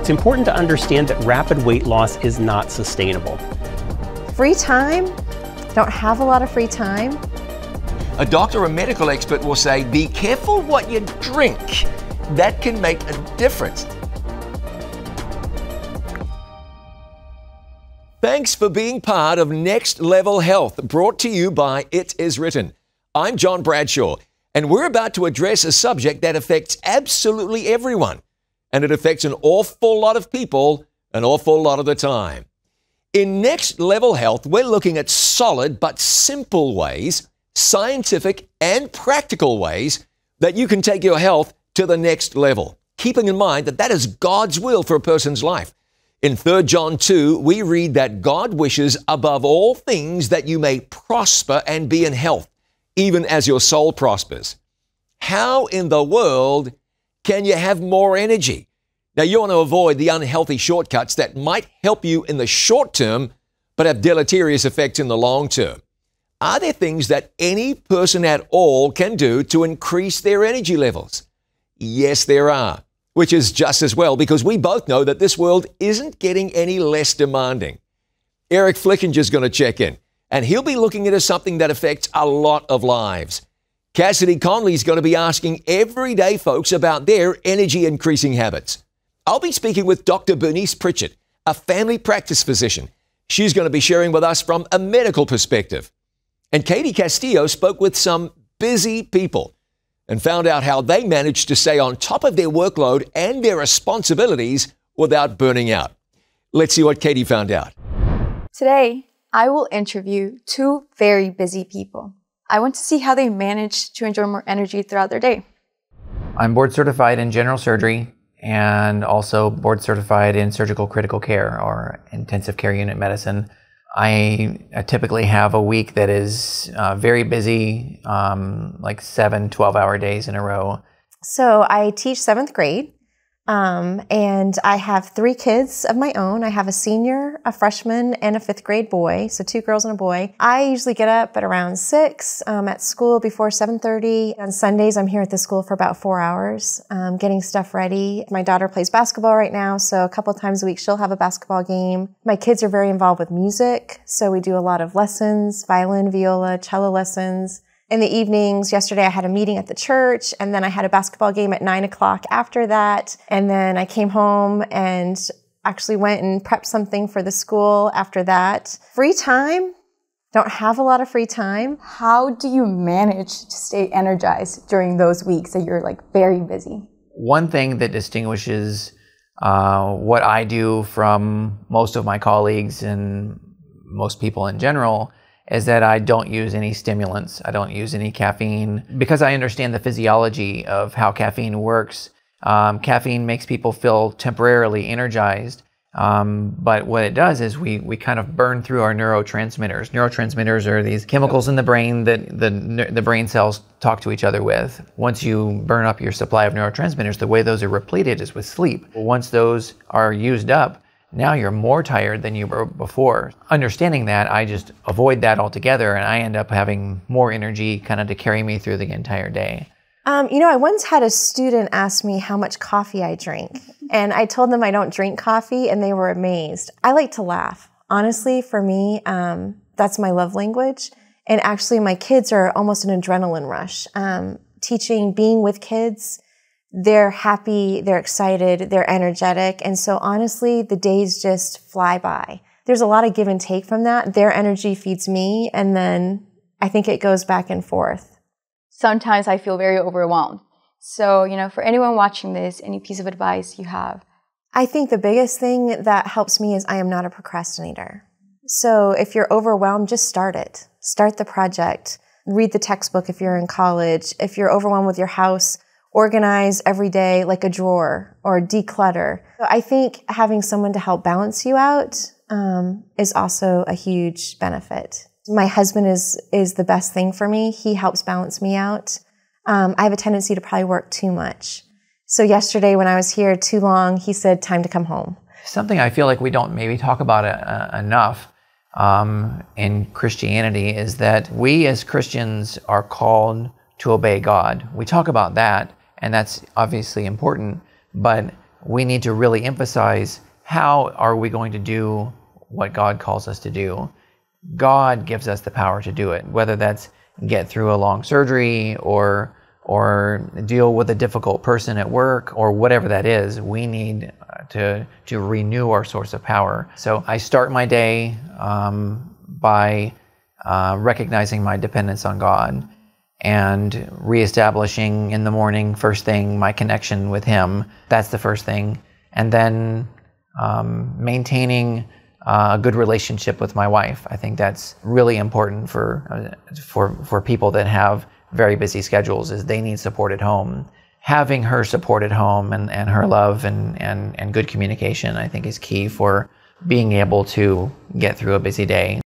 it's important to understand that rapid weight loss is not sustainable. Free time? Don't have a lot of free time. A doctor or medical expert will say, be careful what you drink. That can make a difference. Thanks for being part of Next Level Health, brought to you by It Is Written. I'm John Bradshaw, and we're about to address a subject that affects absolutely everyone, and it affects an awful lot of people an awful lot of the time. In Next Level Health, we're looking at solid but simple ways, scientific and practical ways that you can take your health to the next level, keeping in mind that that is God's will for a person's life. In 3 John 2, we read that God wishes above all things that you may prosper and be in health, even as your soul prospers. How in the world can you have more energy? Now, you want to avoid the unhealthy shortcuts that might help you in the short term, but have deleterious effects in the long term. Are there things that any person at all can do to increase their energy levels? Yes, there are. Which is just as well, because we both know that this world isn't getting any less demanding. Eric Flickinger is going to check in, and he'll be looking into something that affects a lot of lives. Cassidy Conley is going to be asking everyday folks about their energy-increasing habits. I'll be speaking with Dr. Bernice Pritchett, a family practice physician. She's going to be sharing with us from a medical perspective. And Katie Castillo spoke with some busy people and found out how they managed to stay on top of their workload and their responsibilities without burning out. Let's see what Katie found out. Today, I will interview two very busy people. I want to see how they manage to enjoy more energy throughout their day. I'm board certified in general surgery and also board certified in surgical critical care or intensive care unit medicine. I typically have a week that is very busy, like 7 12-hour days in a row. So I teach 7th grade, and I have 3 kids of my own. I have a senior, a freshman, and a 5th grade boy, so 2 girls and a boy. I usually get up at around 6, at school before 7:30. On Sundays, I'm here at the school for about 4 hours, getting stuff ready. My daughter plays basketball right now, so a couple times a week she'll have a basketball game. My kids are very involved with music, so we do a lot of lessons, violin, viola, cello lessons. In the evenings, yesterday I had a meeting at the church, and then I had a basketball game at 9 o'clock after that. And then I came home and actually went and prepped something for the school after that. Free time? Don't have a lot of free time. How do you manage to stay energized during those weeks that you're like very busy? One thing that distinguishes what I do from most of my colleagues and most people in general is that I don't use any stimulants. I don't use any caffeine. Because I understand the physiology of how caffeine works, caffeine makes people feel temporarily energized. But what it does is we kind of burn through our neurotransmitters. Neurotransmitters are these chemicals in the brain that the brain cells talk to each other with. Once you burn up your supply of neurotransmitters, the way those are repleted is with sleep. Once those are used up, now you're more tired than you were before. Understanding that, I just avoid that altogether, and I end up having more energy kind of to carry me through the entire day. I once had a student ask me how much coffee I drink, and I told them I don't drink coffee, and they were amazed. I like to laugh. Honestly, for me, that's my love language, and actually my kids are almost an adrenaline rush. Teaching, being with kids, they're happy, they're excited, they're energetic. And so honestly, the days just fly by. There's a lot of give and take from that. Their energy feeds me, and then I think it goes back and forth. Sometimes I feel very overwhelmed. So, for anyone watching this, any piece of advice you have? I think the biggest thing that helps me is I am not a procrastinator. So if you're overwhelmed, just start it. Start the project. Read the textbook if you're in college. If you're overwhelmed with your house, organize every day like a drawer or declutter. I think having someone to help balance you out is also a huge benefit. My husband is the best thing for me. He helps balance me out. I have a tendency to probably work too much. So yesterday when I was here too long, he said, time to come home. Something I feel like we don't maybe talk about enough in Christianity is that we as Christians are called to obey God. We talk about that, and that's obviously important, but we need to really emphasize, how are we going to do what God calls us to do? God gives us the power to do it, whether that's get through a long surgery or deal with a difficult person at work or whatever that is. We need to renew our source of power. So I start my day by recognizing my dependence on God and reestablishing in the morning, first thing, my connection with Him. That's the first thing. And then maintaining a good relationship with my wife. I think that's really important for people that have very busy schedules, is they need support at home. Having her support at home and her love and good communication, I think, is key for being able to get through a busy day.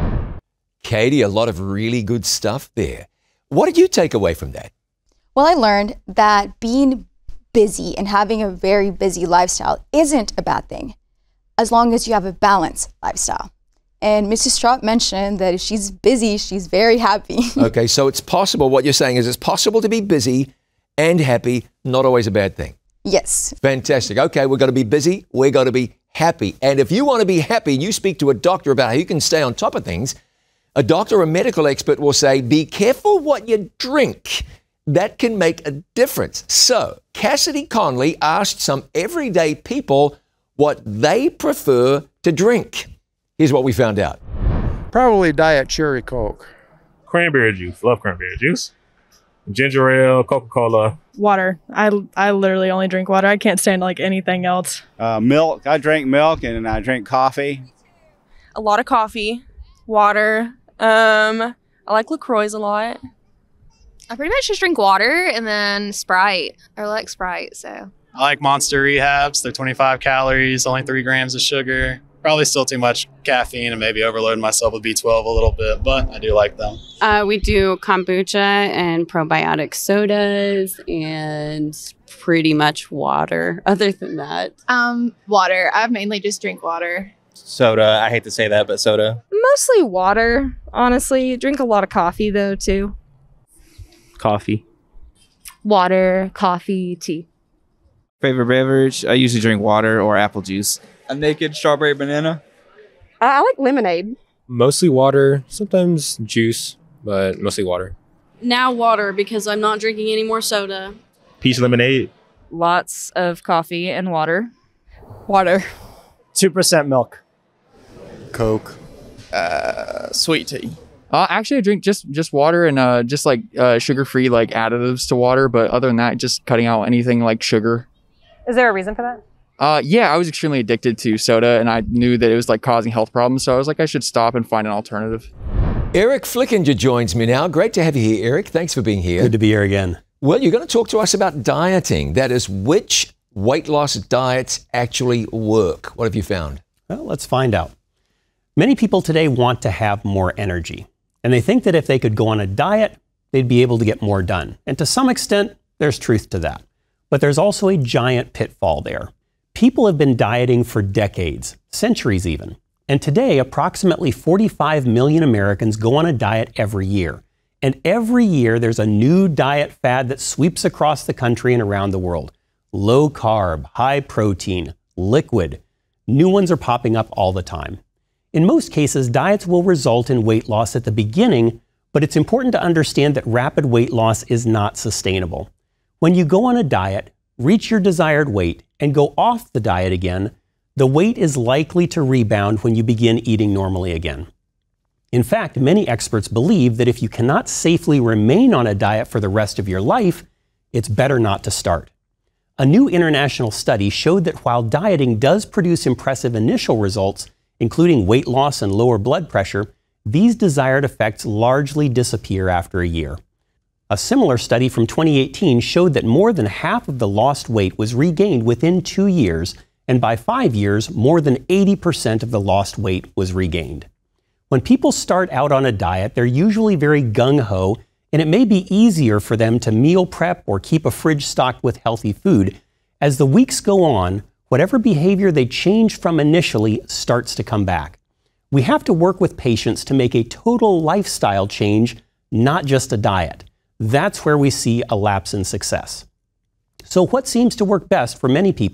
Katie, a lot of really good stuff there. What did you take away from that? Well, I learned that being busy and having a very busy lifestyle isn't a bad thing, as long as you have a balanced lifestyle. And Mrs. Strout mentioned that if she's busy, she's very happy. Okay, so it's possible, what you're saying is it's possible to be busy and happy, not always a bad thing. Yes. Fantastic. Okay, we're going to be busy, we're going to be happy. And if you want to be happy and you speak to a doctor about how you can stay on top of things, a doctor or a medical expert will say, be careful what you drink. That can make a difference. So Cassidy Conley asked some everyday people what they prefer to drink. Here's what we found out. Probably Diet Cherry Coke. Cranberry juice. Love cranberry juice. Ginger ale, Coca-Cola. Water. I literally only drink water. I can't stand like anything else. Milk. I drink milk and I drink coffee. A lot of coffee, water. I like LaCroix a lot. I pretty much just drink water and then Sprite. I like Sprite, so. I like Monster Rehabs. They're 25 calories, only 3 grams of sugar. Probably still too much caffeine and maybe overloading myself with B12 a little bit, but I do like them. We do kombucha and probiotic sodas and pretty much water. Other than that, water. I mainly just drink water. Soda. I hate to say that, but soda. Mostly water, honestly. Drink a lot of coffee though too. Coffee. Water, coffee, tea. Favorite beverage? I usually drink water or apple juice. A naked strawberry banana. I like lemonade. Mostly water, sometimes juice, but mostly water. Now water, because I'm not drinking any more soda. Peach lemonade. Lots of coffee and water. Water. 2% milk. Coke. Sweet tea. Actually, I drink just water and just like sugar-free like additives to water. But other than that, just cutting out anything like sugar. Is there a reason for that? Yeah, I was extremely addicted to soda and I knew that it was like causing health problems. So I was like, I should stop and find an alternative. Eric Flickinger joins me now. Great to have you here, Eric. Thanks for being here. Good to be here again. Well, you're going to talk to us about dieting. That is, which weight loss diets actually work. What have you found? Well, let's find out. Many people today want to have more energy. And they think that if they could go on a diet, they'd be able to get more done. And to some extent, there's truth to that. But there's also a giant pitfall there. People have been dieting for decades, centuries even. And today, approximately 45 million Americans go on a diet every year. And every year, there's a new diet fad that sweeps across the country and around the world. Low carb, high protein, liquid. New ones are popping up all the time. In most cases, diets will result in weight loss at the beginning, but it's important to understand that rapid weight loss is not sustainable. When you go on a diet, reach your desired weight, and go off the diet again, the weight is likely to rebound when you begin eating normally again. In fact, many experts believe that if you cannot safely remain on a diet for the rest of your life, it's better not to start. A new international study showed that while dieting does produce impressive initial results, including weight loss and lower blood pressure, these desired effects largely disappear after a year. A similar study from 2018 showed that more than half of the lost weight was regained within 2 years, and by 5 years, more than 80% of the lost weight was regained. When people start out on a diet, they're usually very gung-ho, and it may be easier for them to meal prep or keep a fridge stocked with healthy food. As the weeks go on, whatever behavior they changed from initially starts to come back. We have to work with patients to make a total lifestyle change, not just a diet. That's where we see a lapse in success. So what seems to work best for many people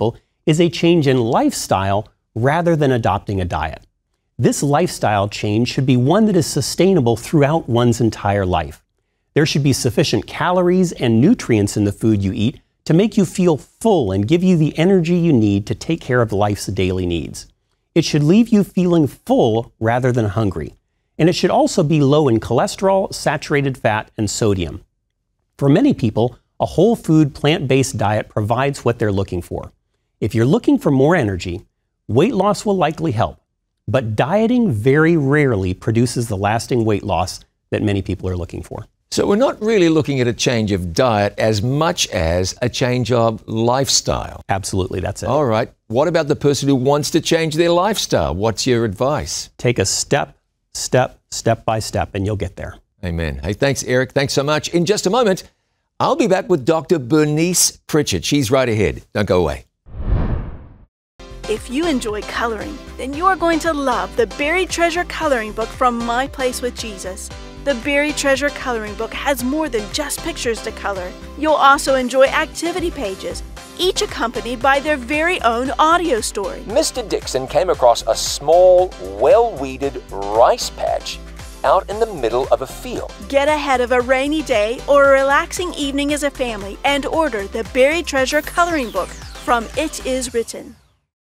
is a change in lifestyle rather than adopting a diet. This lifestyle change should be one that is sustainable throughout one's entire life. There should be sufficient calories and nutrients in the food you eat to make you feel full and give you the energy you need to take care of life's daily needs. It should leave you feeling full rather than hungry. And it should also be low in cholesterol, saturated fat, and sodium. For many people, a whole food, plant-based diet provides what they're looking for. If you're looking for more energy, weight loss will likely help. But dieting very rarely produces the lasting weight loss that many people are looking for. So we're not really looking at a change of diet as much as a change of lifestyle. Absolutely, that's it. All right. What about the person who wants to change their lifestyle? What's your advice? Take a step by step, and you'll get there. Amen. Hey, thanks, Eric. Thanks so much. In just a moment, I'll be back with Dr. Bernice Pritchett. She's right ahead. Don't go away. If you enjoy coloring, then you are going to love the Buried Treasure Coloring Book from My Place with Jesus. The Buried Treasure Coloring Book has more than just pictures to color. You'll also enjoy activity pages, each accompanied by their very own audio story. Mr. Dixon came across a small, well-weeded rice patch out in the middle of a field. Get ahead of a rainy day or a relaxing evening as a family and order the Buried Treasure Coloring Book from It Is Written.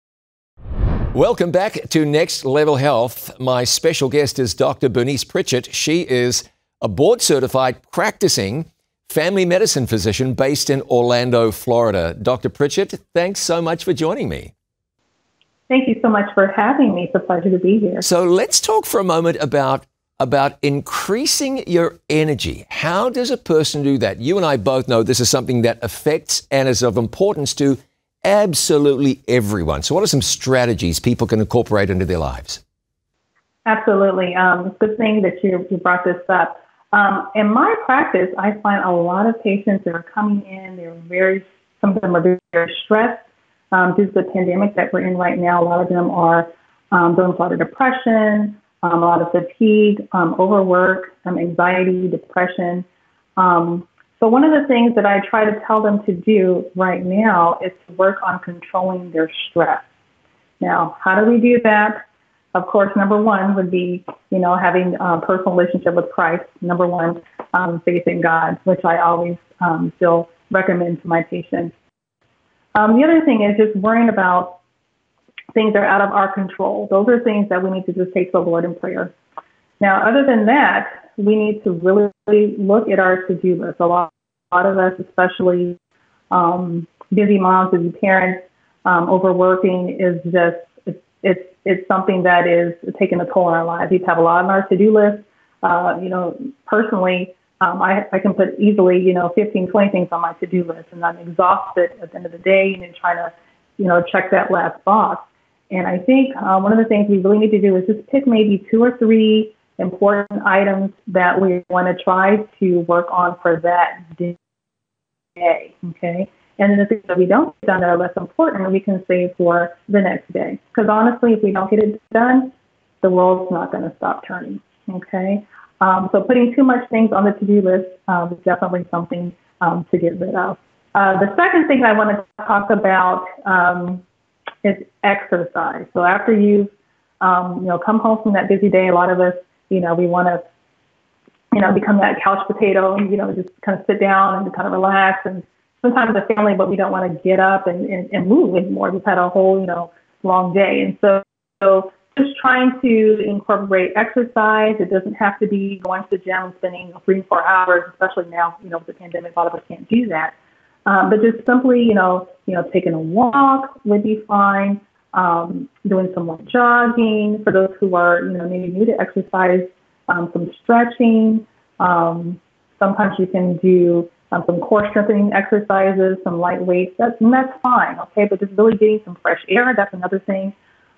Welcome back to Next Level Health. My special guest is Dr. Bernice Pritchett. She is a board-certified practicing family medicine physician based in Orlando, Florida. Dr. Pritchett, thanks so much for joining me. Thank you so much for having me. It's a pleasure to be here. So let's talk for a moment about increasing your energy. How does a person do that? You and I both know this is something that affects and is of importance to absolutely everyone. So what are some strategies people can incorporate into their lives? Absolutely. It's a good thing that you brought this up. In my practice, I find a lot of patients that are coming in, some of them are very stressed due to the pandemic that we're in right now. A lot of them are dealing with a lot of depression, a lot of fatigue, overwork, anxiety, depression. So one of the things that I try to tell them to do right now is to work on controlling their stress. Now, how do we do that? Of course, number one would be, having a personal relationship with Christ. Number one, faith in God, which I always still recommend to my patients. The other thing is just worrying about things that are out of our control. Those are things that we need to just take to the Lord in prayer. Now, other than that, we need to really look at our to-do list. A lot of us, especially busy moms, busy parents, overworking is just, it's something that is taking a toll on our lives. We have a lot on our to-do list. Personally, I can put easily, 15, 20 things on my to-do list, and I'm exhausted at the end of the day and trying to, check that last box. And I think one of the things we really need to do is just pick maybe 2 or 3 important items that we want to try to work on for that day, okay? And then the things that we don't get done that are less important, we can save for the next day. Because honestly, if we don't get it done, the world's not going to stop turning, okay? So putting too much things on the to-do list is definitely something to get rid of. The second thing I want to talk about is exercise. So after you've, come home from that busy day, a lot of us, we want to, become that couch potato and, just kind of sit down and kind of relax. And sometimes the family, but we don't want to get up and move anymore. We've had a whole, long day. And so just trying to incorporate exercise. It doesn't have to be going to the gym and spending 3 or 4 hours, especially now, with the pandemic, a lot of us can't do that. But just simply, taking a walk would be fine. Doing some more jogging for those who are, maybe new to exercise, some stretching. Sometimes you can do some core strengthening exercises, some light weights. That's fine, okay? But just really getting some fresh air, that's another thing.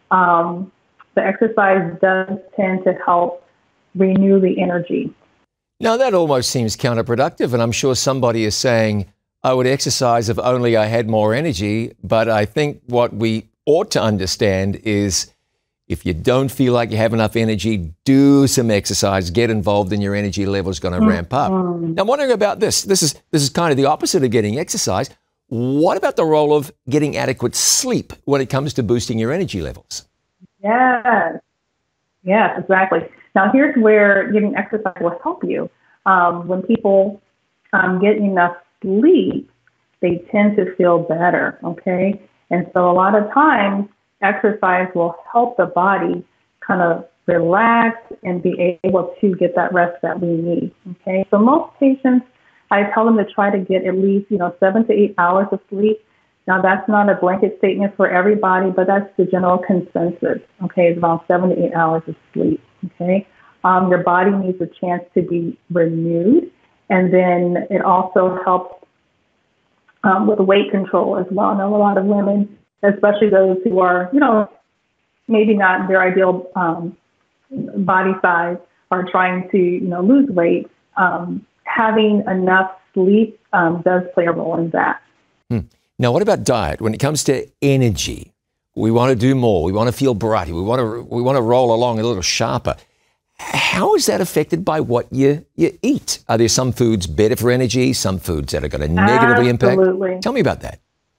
The exercise does tend to help renew the energy. Now, that almost seems counterproductive, and I'm sure somebody is saying, I would exercise if only I had more energy, but I think what we ought to understand is if you don't feel like you have enough energy, do some exercise, get involved, and your energy level is going to ramp up. Now, I'm wondering about this. This is kind of the opposite of getting exercise. what about the role of getting adequate sleep when it comes to boosting your energy levels? Yes. Yes, exactly. Now, here's where getting exercise will help you. When people get enough sleep, they tend to feel better, okay? And so a lot of times, exercise will help the body kind of relax and be able to get that rest that we need, okay? So most patients, I tell them to try to get at least, 7 to 8 hours of sleep. Now, that's not a blanket statement for everybody, but that's the general consensus, okay? It's around 7 to 8 hours of sleep, okay? Your body needs a chance to be renewed, and then it also helps with weight control as well. I know a lot of women, especially those who are, maybe not their ideal body size, are trying to, lose weight. Having enough sleep does play a role in that. Now, what about diet? When it comes to energy, we want to do more. We want to feel brighter. We want to roll along a little sharper. How is that affected by what you eat? Are there some foods better for energy, some foods that are going to negatively Absolutely. impact? Tell me about that.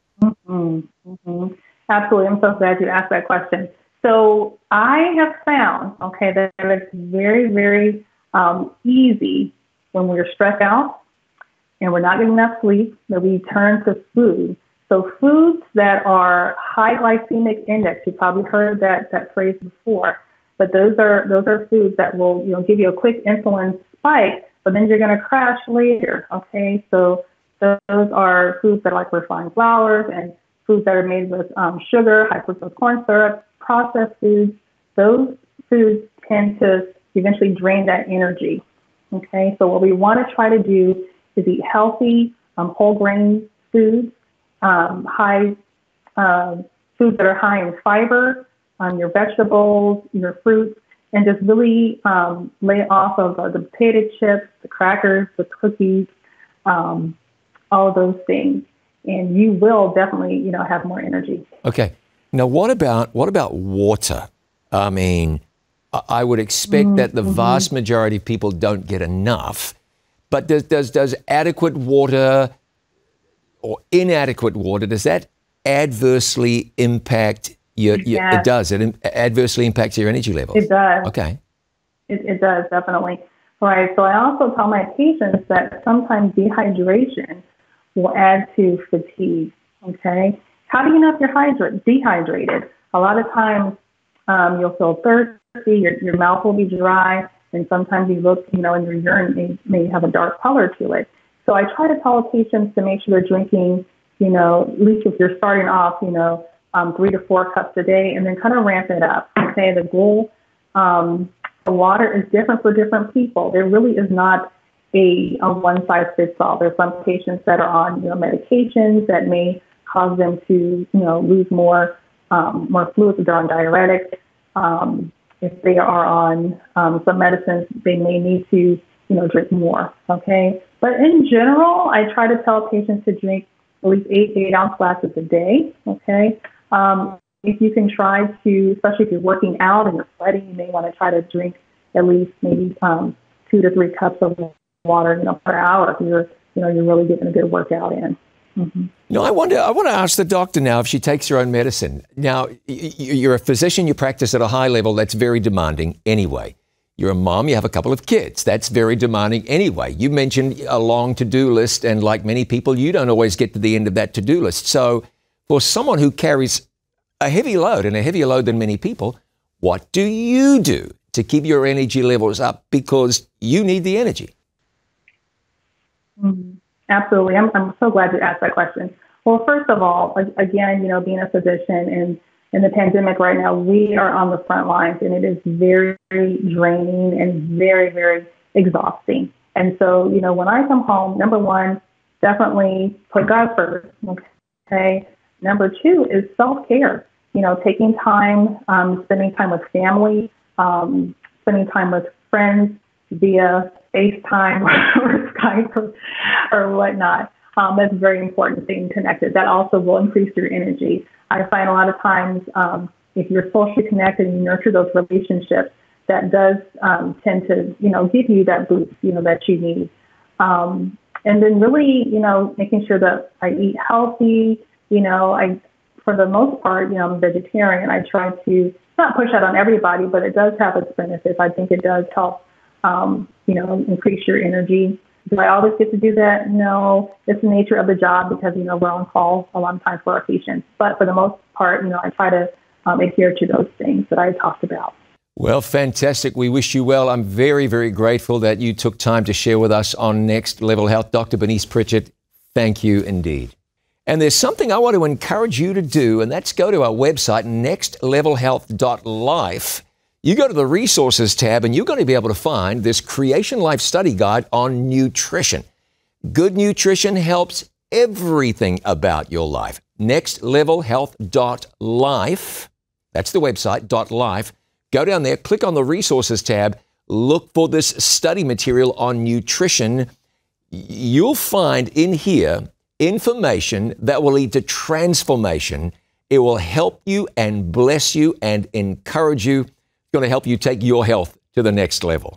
Absolutely. I'm so glad you asked that question. So I have found, that it's very, very easy when we're stressed out and we're not getting enough sleep that we turn to food. So foods that are high glycemic index, you've probably heard that phrase before, but those are foods that will give you a quick insulin spike, but then you're going to crash later. Okay, so those are foods that are like refined flours and foods that are made with sugar, high fructose corn syrup, processed foods. Those foods tend to eventually drain that energy. Okay, so what we want to try to do is eat healthy, whole grain foods, foods that are high in fiber, your vegetables, your fruits, and just really lay off of the potato chips, the crackers, the cookies, all of those things, and you will definitely, have more energy. Okay. Now, what about water? I mean, I would expect that the vast majority of people don't get enough, but does adequate water or inadequate water, does that adversely impact Yes. It does. It adversely impacts your energy levels. It does. Okay. It does, definitely. Right. So I also tell my patients that sometimes dehydration will add to fatigue. Okay. How do you know if you're dehydrated? A lot of times you'll feel thirsty, your mouth will be dry, and sometimes you look, and your urine may have a dark color to it. So I try to tell patients to make sure they're drinking, at least if you're starting off, 3 to 4 cups a day, and then kind of ramp it up. Okay, the goal, the water is different for different people. There really is not a one size fits all. There's some patients that are on, medications that may cause them to, lose more fluids if they're on diuretics. If they are on some medicines, they may need to, drink more. Okay, but in general, I try to tell patients to drink at least 8-ounce glasses a day. Okay. If you can try to, especially if you're working out and you're sweating, you may want to try to drink at least maybe 2 to 3 cups of water, per hour if you're really getting a good workout in. I want to ask the doctor now if she takes her own medicine. Now, you're a physician, you practice at a high level. That's very demanding anyway. You're a mom, you have a couple of kids. That's very demanding anyway. You mentioned a long to-do list, and like many people, you don't always get to the end of that to-do list. So for someone who carries a heavy load, and a heavier load than many people, what do you do to keep your energy levels up? Because you need the energy. Absolutely. I'm so glad you asked that question. Well, first of all, again, being a physician and in the pandemic right now, we are on the front lines, and it is very, very draining and very, very exhausting. And so, when I come home, number one, definitely put God first. Okay. Number 2 is self-care. Taking time, spending time with family, spending time with friends via FaceTime or Skype or whatnot. That's very important, staying connected. That also will increase your energy. I find a lot of times if you're socially connected and you nurture those relationships, that does tend to, give you that boost, that you need. And then really, making sure that I eat healthy. For the most part, I'm vegetarian. I try to not push that on everybody, but it does have its benefits. I think it does help, increase your energy. Do I always get to do that? No, it's the nature of the job because, we're on call a lot of times for our patients. But for the most part, I try to adhere to those things that I talked about. Well, fantastic. We wish you well. I'm very, very grateful that you took time to share with us on Next Level Health. Dr. Bernice Pritchett, thank you indeed. And there's something I want to encourage you to do, and that's go to our website, nextlevelhealth.life. You go to the resources tab, and you're going to be able to find this Creation Life study guide on nutrition. Good nutrition helps everything about your life. Nextlevelhealth.life. That's the website, .life. Go down there, click on the resources tab, look for this study material on nutrition. You'll find in here information that will lead to transformation. It will help you and bless you and encourage you. It's going to help you take your health to the next level.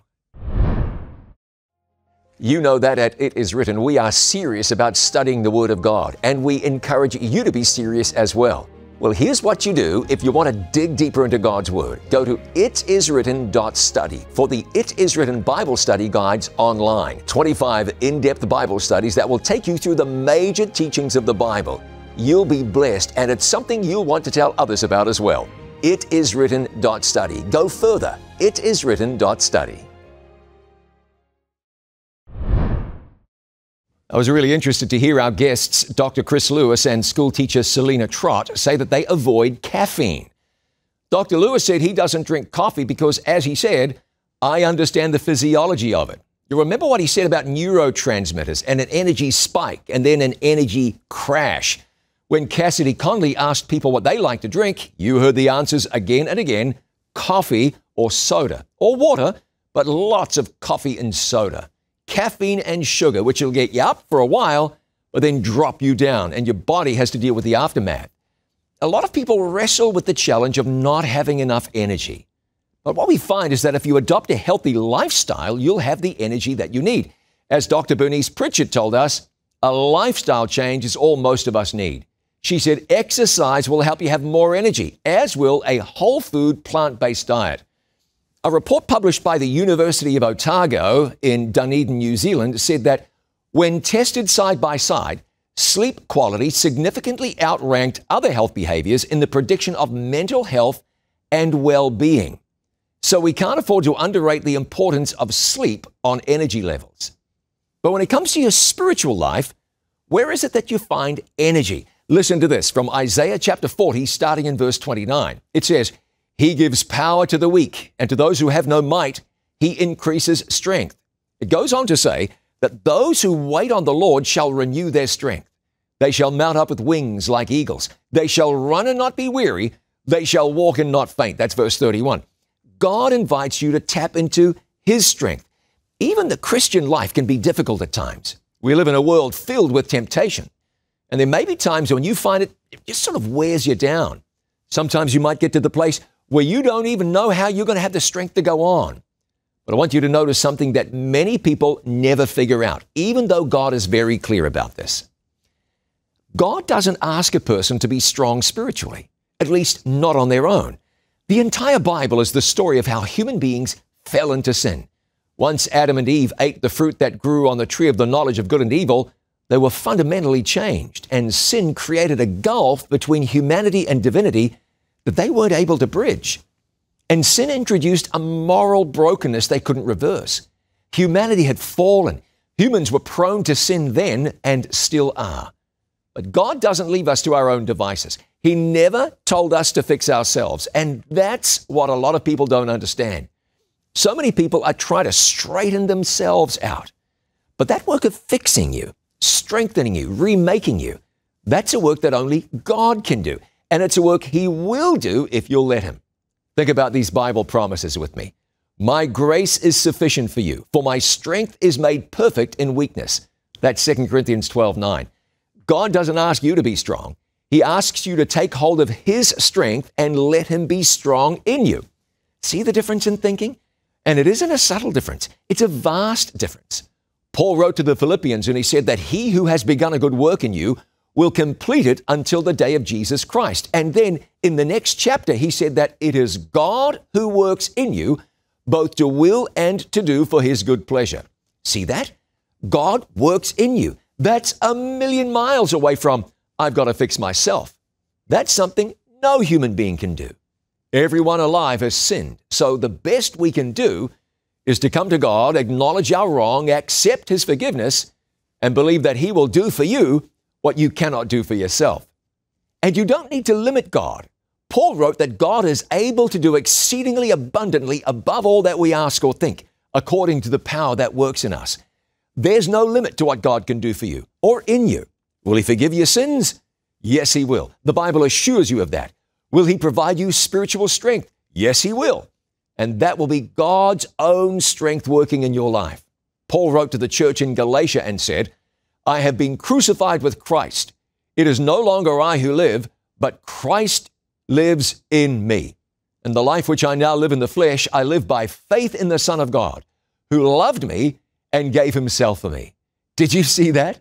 You know that at It Is Written, we are serious about studying the Word of God, and we encourage you to be serious as well. Well, here's what you do if you want to dig deeper into God's Word. Go to itiswritten.study for the It Is Written Bible Study Guides online. 25 in-depth Bible studies that will take you through the major teachings of the Bible. You'll be blessed, and it's something you'll want to tell others about as well. Itiswritten.study. Go further. Itiswritten.study. I was really interested to hear our guests, Dr. Chris Lewis and school teacher Selena Trott, say that they avoid caffeine. Dr. Lewis said he doesn't drink coffee because, as he said, I understand the physiology of it. You remember what he said about neurotransmitters and an energy spike and then an energy crash. When Cassidy Conley asked people what they like to drink, you heard the answers again and again: coffee or soda or water, but lots of coffee and soda. Caffeine and sugar, which will get you up for a while, but then drop you down, and your body has to deal with the aftermath. A lot of people wrestle with the challenge of not having enough energy. But what we find is that if you adopt a healthy lifestyle, you'll have the energy that you need. As Dr. Bernice Pritchett told us, a lifestyle change is all most of us need. She said exercise will help you have more energy, as will a whole food, plant-based diet. A report published by the University of Otago in Dunedin, New Zealand, said that when tested side by side, sleep quality significantly outranked other health behaviors in the prediction of mental health and well-being. So we can't afford to underrate the importance of sleep on energy levels. But when it comes to your spiritual life, where is it that you find energy? Listen to this from Isaiah chapter 40, starting in verse 29. It says, He gives power to the weak, and to those who have no might, He increases strength. It goes on to say that those who wait on the Lord shall renew their strength. They shall mount up with wings like eagles. They shall run and not be weary. They shall walk and not faint. That's verse 31. God invites you to tap into His strength. Even the Christian life can be difficult at times. We live in a world filled with temptation. And there may be times when you find it just sort of wears you down. Sometimes you might get to the place where you don't even know how you're going to have the strength to go on. But I want you to notice something that many people never figure out, even though God is very clear about this. God doesn't ask a person to be strong spiritually, at least not on their own. The entire Bible is the story of how human beings fell into sin. Once Adam and Eve ate the fruit that grew on the tree of the knowledge of good and evil, they were fundamentally changed, and sin created a gulf between humanity and divinity that they weren't able to bridge. And sin introduced a moral brokenness they couldn't reverse. Humanity had fallen. Humans were prone to sin then and still are. But God doesn't leave us to our own devices. He never told us to fix ourselves. And that's what a lot of people don't understand. So many people are trying to straighten themselves out. But that work of fixing you, strengthening you, remaking you, that's a work that only God can do. And it's a work He will do if you'll let Him. Think about these Bible promises with me. My grace is sufficient for you, for my strength is made perfect in weakness. That's 2 Corinthians 12:9. God doesn't ask you to be strong. He asks you to take hold of His strength and let Him be strong in you. See the difference in thinking? And it isn't a subtle difference. It's a vast difference. Paul wrote to the Philippians and he said that he who has begun a good work in you will complete it until the day of Jesus Christ. And then in the next chapter, he said that it is God who works in you, both to will and to do for his good pleasure. See that? God works in you. That's a million miles away from, I've got to fix myself. That's something no human being can do. Everyone alive has sinned. So the best we can do is to come to God, acknowledge our wrong, accept his forgiveness, and believe that he will do for you what you cannot do for yourself. And you don't need to limit God. Paul wrote that God is able to do exceedingly abundantly above all that we ask or think, according to the power that works in us. There's no limit to what God can do for you or in you. Will he forgive your sins? Yes, he will. The Bible assures you of that. Will he provide you spiritual strength? Yes, he will. And that will be God's own strength working in your life. Paul wrote to the church in Galatia and said, I have been crucified with Christ. It is no longer I who live, but Christ lives in me. And the life which I now live in the flesh, I live by faith in the Son of God, who loved me and gave himself for me. Did you see that?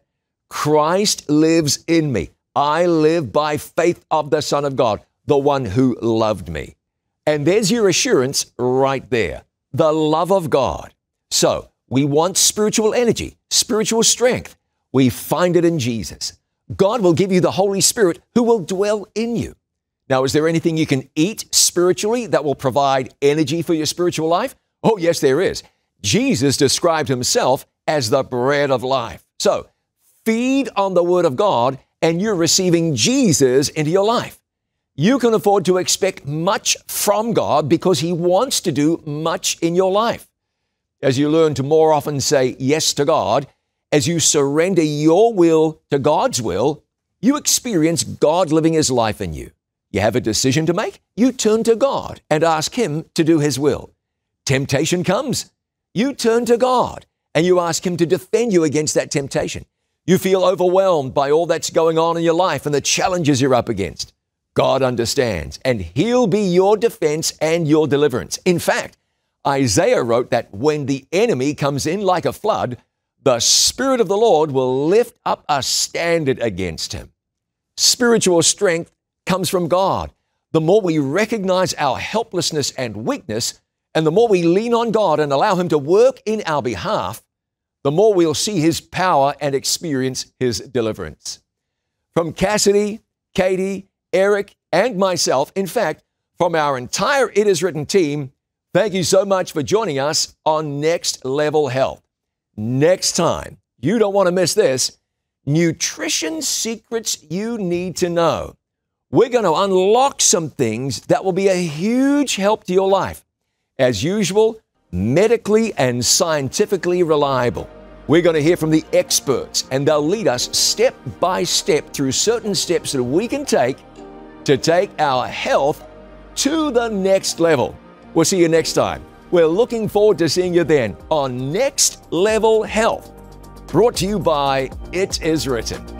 Christ lives in me. I live by faith of the Son of God, the one who loved me. And there's your assurance right there, the love of God. So we want spiritual energy, spiritual strength. We find it in Jesus. God will give you the Holy Spirit who will dwell in you. Now, is there anything you can eat spiritually that will provide energy for your spiritual life? Oh, yes, there is. Jesus described himself as the bread of life. So feed on the Word of God and you're receiving Jesus into your life. You can afford to expect much from God because he wants to do much in your life. As you learn to more often say yes to God, as you surrender your will to God's will, you experience God living his life in you. You have a decision to make, you turn to God and ask him to do his will. Temptation comes, you turn to God and you ask him to defend you against that temptation. You feel overwhelmed by all that's going on in your life and the challenges you're up against. God understands, and he'll be your defense and your deliverance. In fact, Isaiah wrote that when the enemy comes in like a flood, the Spirit of the Lord will lift up a standard against him. Spiritual strength comes from God. The more we recognize our helplessness and weakness, and the more we lean on God and allow him to work in our behalf, the more we'll see his power and experience his deliverance. From Cassidy, Katie, Eric, and myself, in fact, from our entire It Is Written team, thank you so much for joining us on Next Level Health. Next time, you don't want to miss this, nutrition secrets you need to know. We're going to unlock some things that will be a huge help to your life. As usual, medically and scientifically reliable. We're going to hear from the experts, and they'll lead us step by step through certain steps that we can take to take our health to the next level. We'll see you next time. We're looking forward to seeing you then on Next Level Health, brought to you by It Is Written.